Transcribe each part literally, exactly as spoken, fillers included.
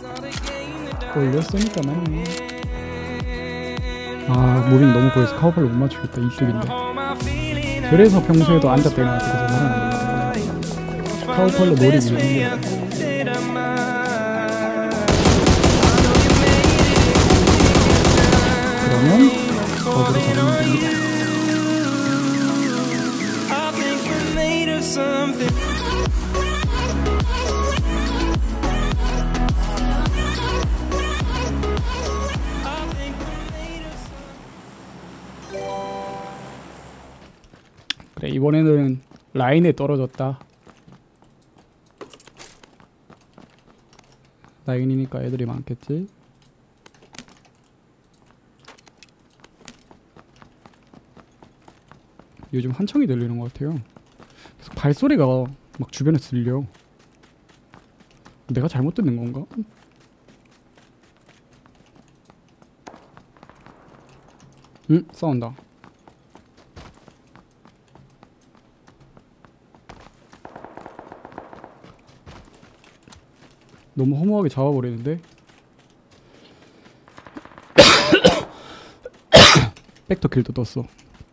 올렸으니까만. 아 무빙 너무 보여서 카우팔로 못 맞추겠다. 이쪽인데. 그래서 평소에도 앉았대나 그래서 말하는 거야. 카우팔로 머리 위에. 그러면 거기로 잡으면 됩니다. 그래 이번에는 라인에 떨어졌다. 라인이니까 애들이 많겠지. 요즘 한청이 들리는 것 같아요. 계속 발소리가 막 주변에 들려. 내가 잘못 듣는 건가? 응? 싸운다. 너무 허무하게 잡아버리는데? 백터킬도 떴어.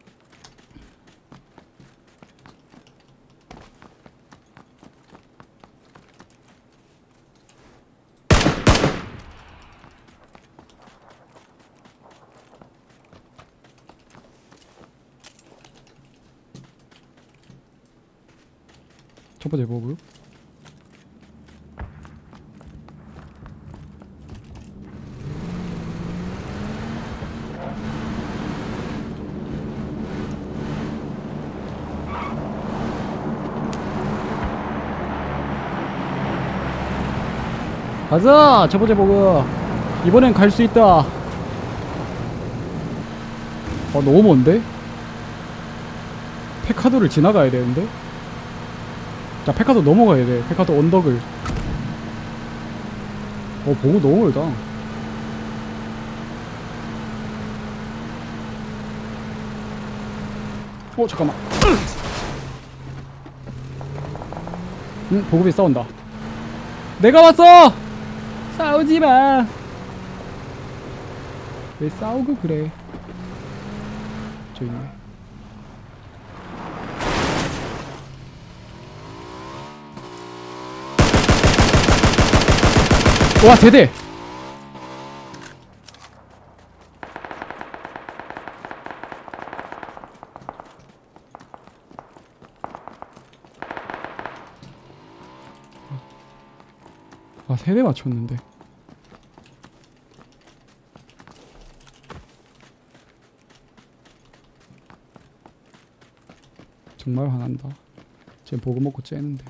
첫 번째 버그. 가자! 첫 번째 버그. 이번엔 갈 수 있다. 어 너무 먼데? 페카도를 지나가야 되는데? 자 페카도 넘어가야 돼. 페카도 언덕을. 어 버그 너무 멀다. 어 잠깐만. 응 보급이 싸운다. 내가 왔어! 싸우지마. 왜 싸우고 그래. 저 있네. 와 대대. 아 세대 맞췄는데. 정말 화난다. 쟤 보고 먹고 째는데.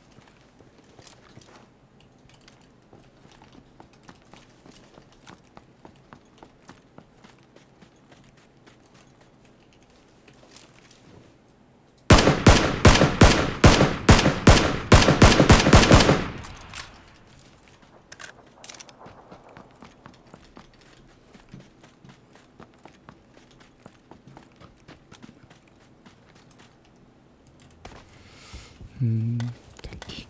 음, 대기.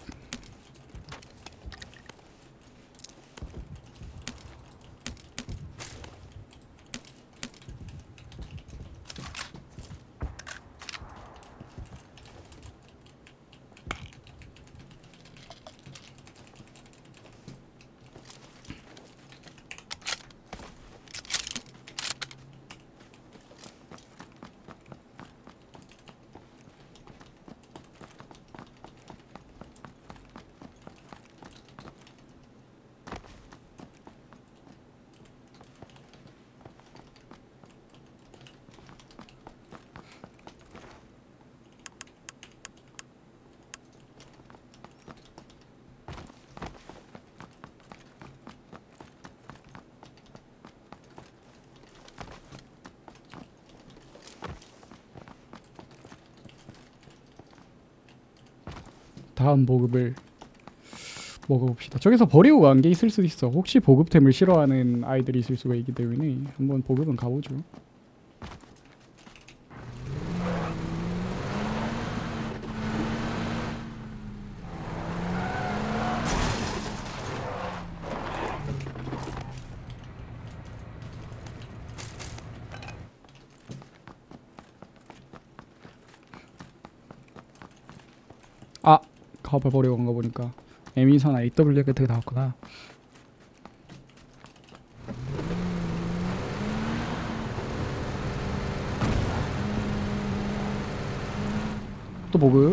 다음 보급을 먹어봅시다. 저기서 버리고 간 게 있을 수도 있어. 혹시 보급템을 싫어하는 아이들이 있을 수가 있기 때문에 한번 보급은 가보죠. 아 가발 버리고 간 거 보니까 에미사나 에이더블유 같은 게 나왔구나. 또 보급.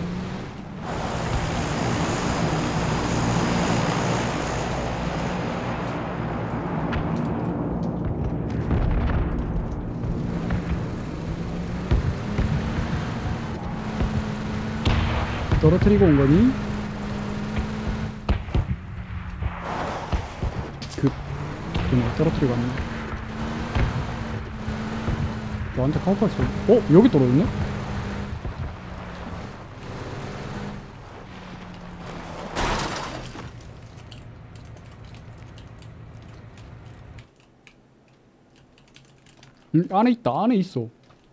떨어뜨리고 온 거니? 급. 그네 떨어뜨리고 왔네. 너한테 카우팔 쏘. 어? 여기 떨어졌네? 응, 안에 있다. 안에 있어.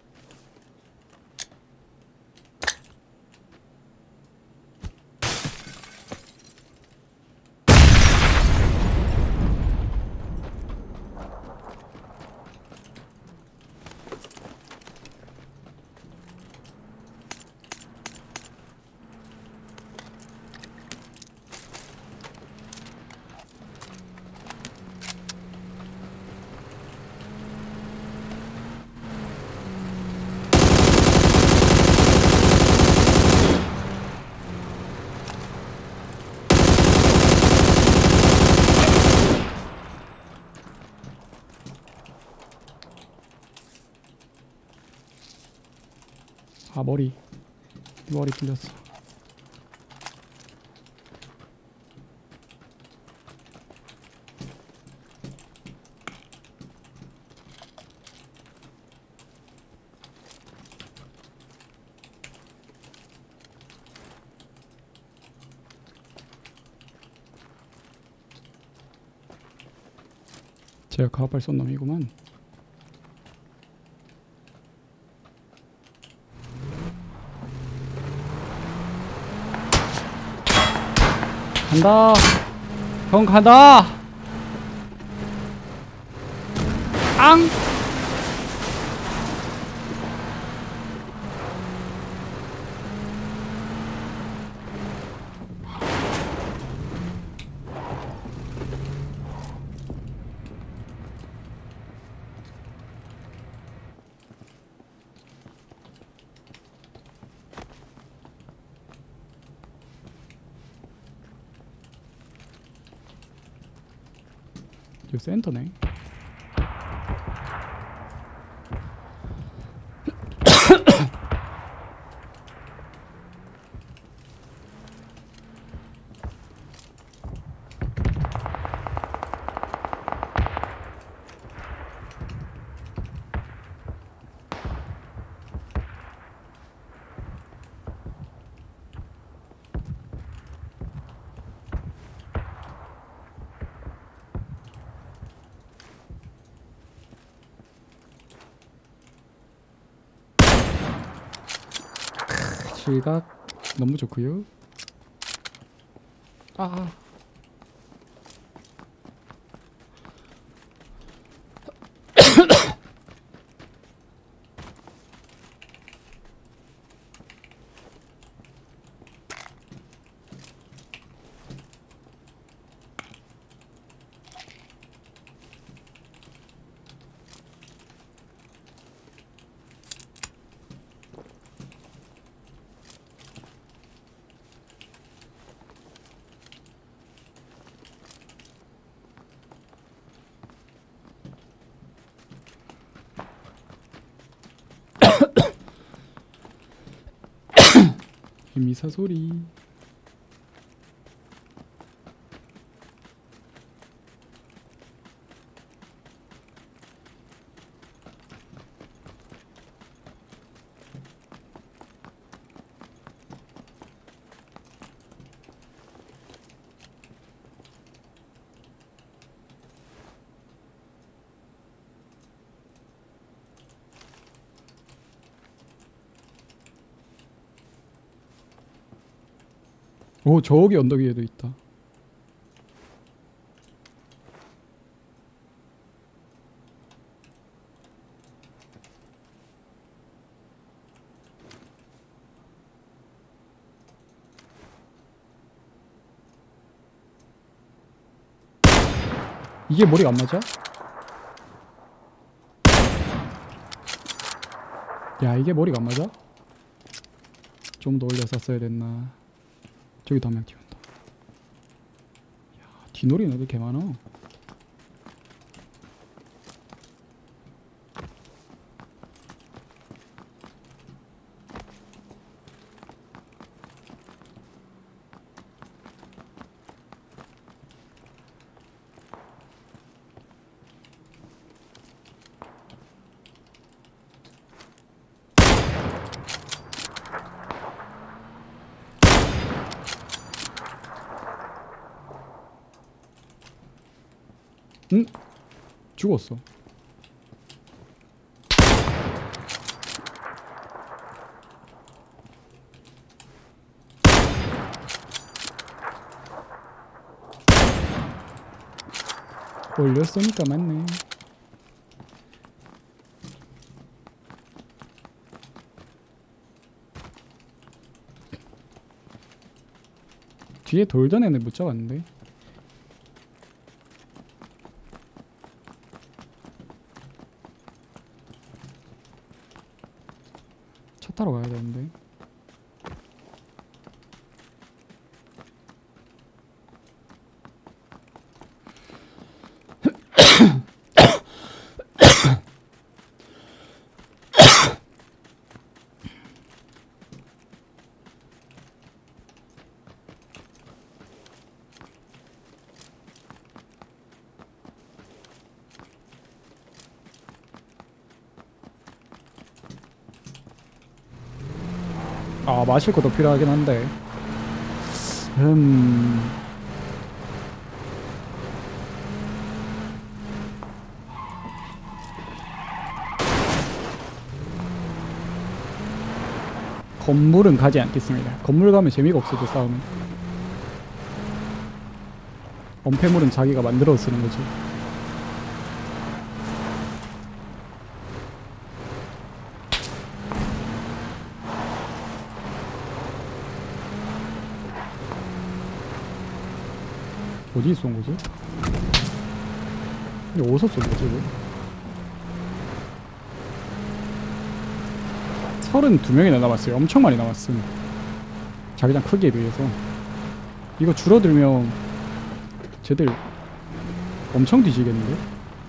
아 머리. 머리 풀렸어. 제가 가발 쏜 놈이구만. 간다. 형 간다. 앙. 여기 센터네. 실각 너무 좋고요. 아. 미사 소리. 오 저기 언덕 위에도 있다. 이게 머리가 안 맞아? 야, 이게 머리가 안 맞아? 좀 더 올려 쐈어야 됐나. 저기도 한 명 튀어온다. 야, 뒤놀이는 애들 개 많아. 응? 죽었어. 올렸으니까 맞네. 뒤에 돌던 애는 못 잡았는데. 차 타러 가야 되는데. 아, 마실 것도 필요하긴 한데. 음. 건물은 가지 않겠습니다. 건물 가면 재미가 없어져, 싸우면. 엄폐물은 자기가 만들어서 쓰는 거지. 어디 쏜 거지? 이거 어디서 쏜 거지, 이거? 서른두 명이나 남았어요. 엄청 많이 남았음. 자기장 크기에 비해서. 이거 줄어들면 쟤들 엄청 뒤지겠는데?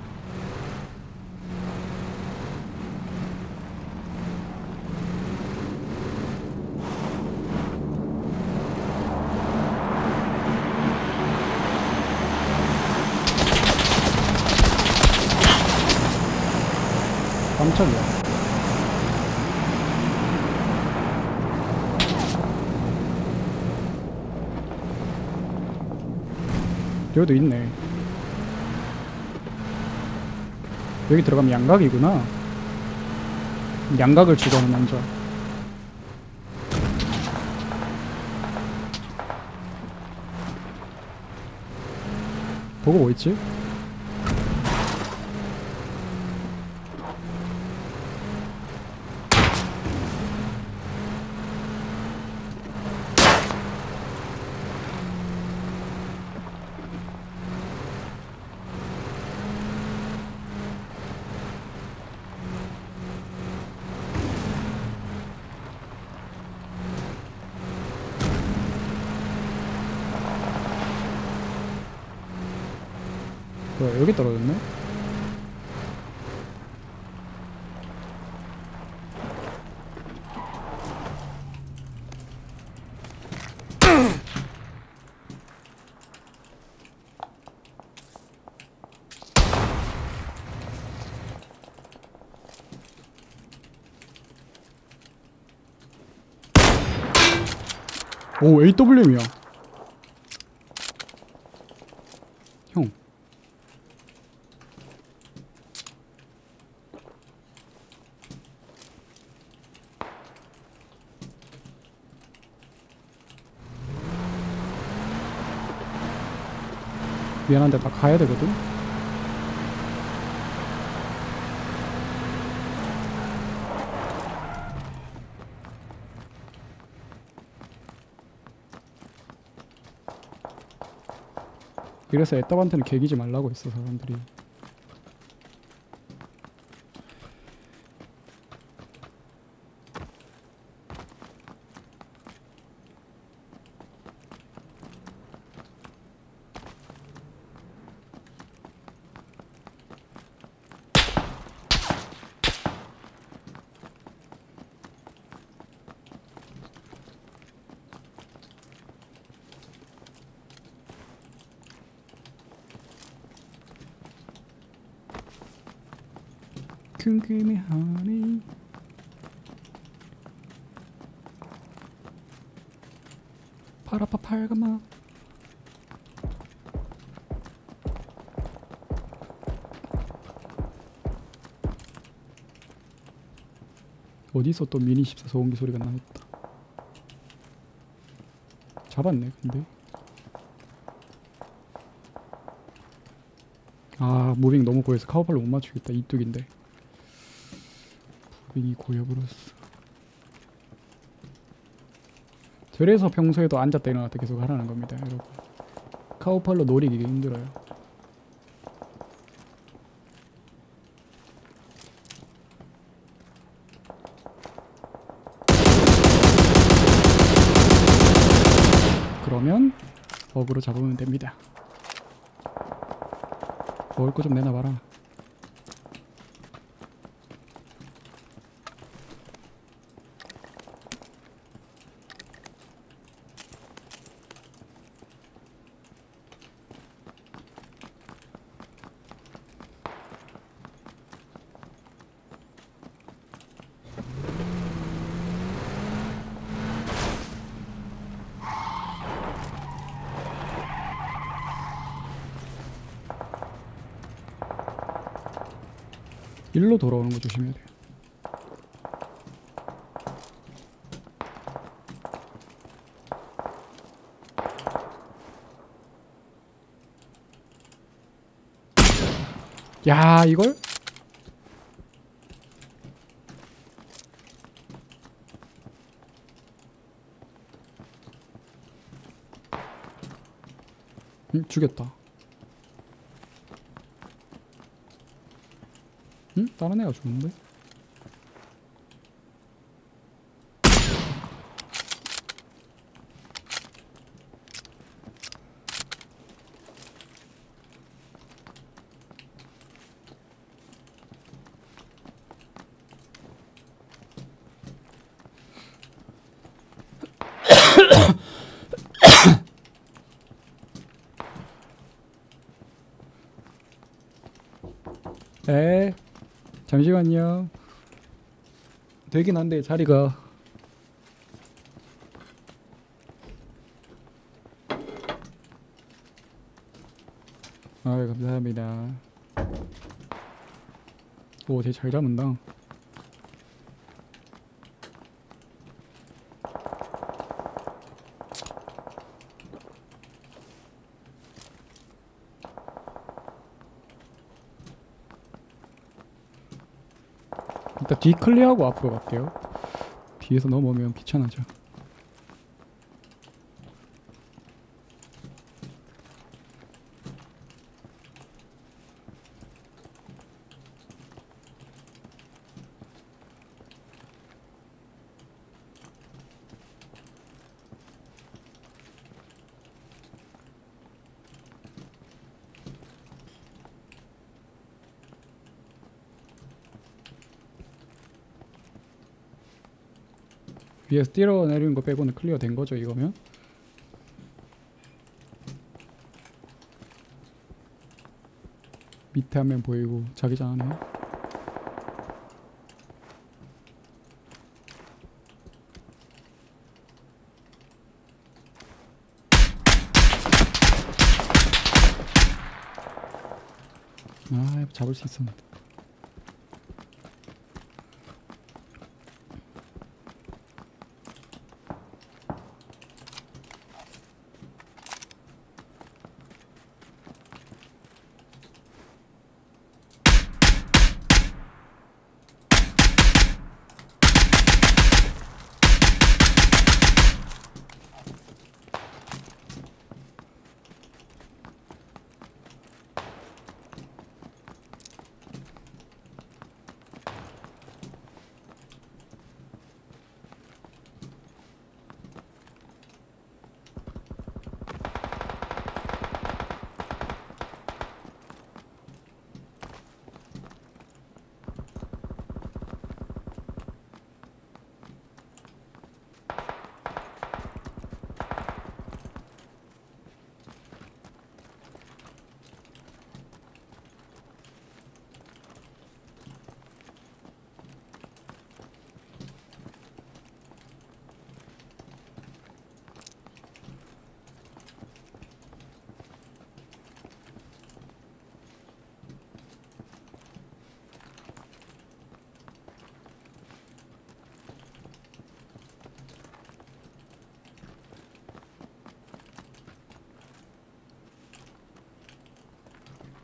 깜짝이야. 여기도 있네. 여기 들어가면 양각이구나. 양각을 주도하는 남자. 보고 뭐 있지? 뭐야, 여기 떨어졌네? 오, 에이더블유엠이야. 형. 미안한데 나 가야 되거든? 그래서 애답한테는 개기지 말라고 했어 사람들이. 궁금해하네. 파라파 팔가마. 어디서 또 미니 십사 소음기 소리가 나왔다. 잡았네 근데. 아 무빙 너무 고여서 카우팔로 못 맞추겠다. 이뚝인데 무빙이 고여버렸어. 그래서 평소에도 앉았다 일어났다 계속 하라는 겁니다 여러분. 카우팔로 노리기 힘들어요. 그러면 어그로 잡으면 됩니다. 먹을 거 좀 내놔봐라. 일로 돌아오는 거 조심해야 돼요. 야 이걸? 응? 죽였다. 응? 다른 애가 죽는데? 네 잠시만요. 되긴 한데 자리가 아 감사합니다. 오 되게 잘 잡는다. 일단 뒤 클리어하고 앞으로 갈게요. 뒤에서 넘어오면 귀찮아져. 위에서 뛰어내리는 거 빼고는 클리어 된 거죠 이거면? 밑에 한 명 보이고 자기장 안에 아 잡을 수 있었는데.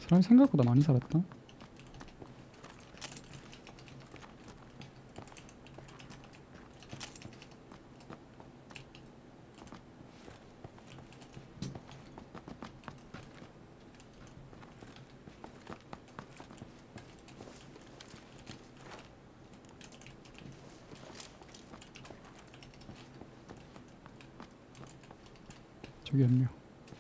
사람이 생각보다 많이 살았다. 저기 한 명.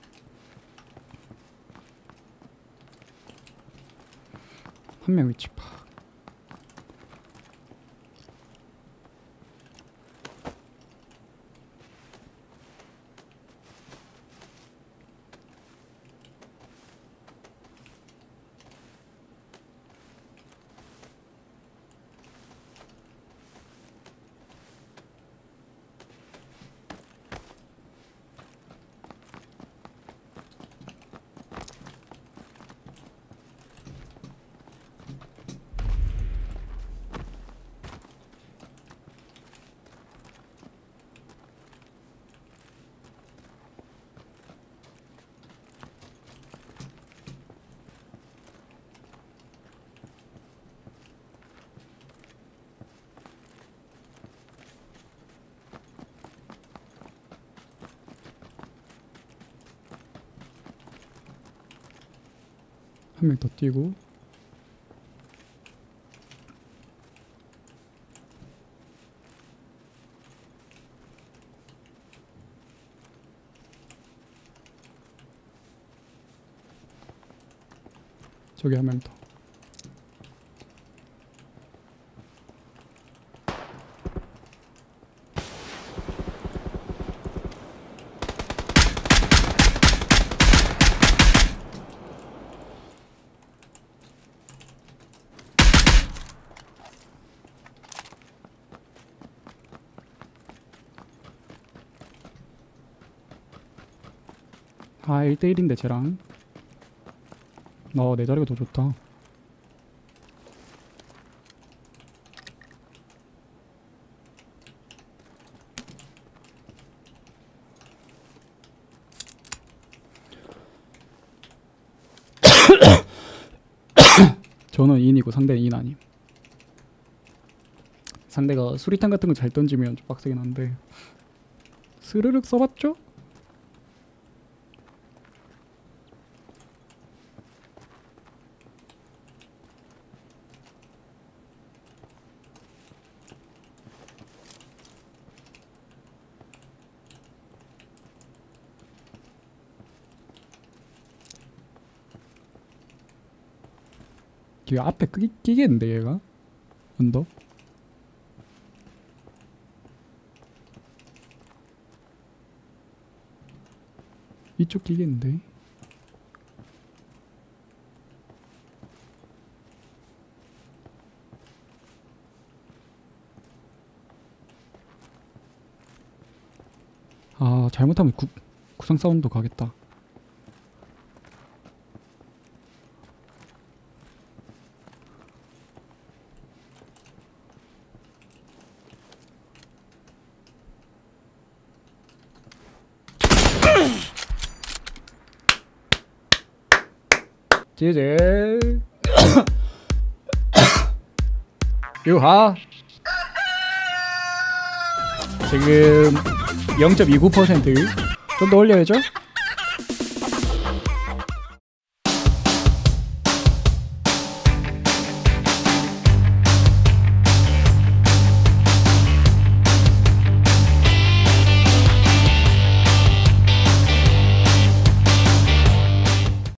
한 명 위치 파. 한 명 더 뛰고. 저기 한 명 더. 아 일 대 일인데 쟤랑. 어 내 자리가 더 좋다. 저는 인이고 상대는 인 아님. 상대가 수리탄 같은 거 잘 던지면 좀 빡세긴 한데 스르륵 써봤죠? 기 앞에 끼, 끼겠는데 얘가? 언더? 이쪽 끼겠는데? 아 잘못하면 구, 구상 사운드 가겠다. 제제 유하 지금 영 점 이구 퍼센트 좀 더 올려야죠.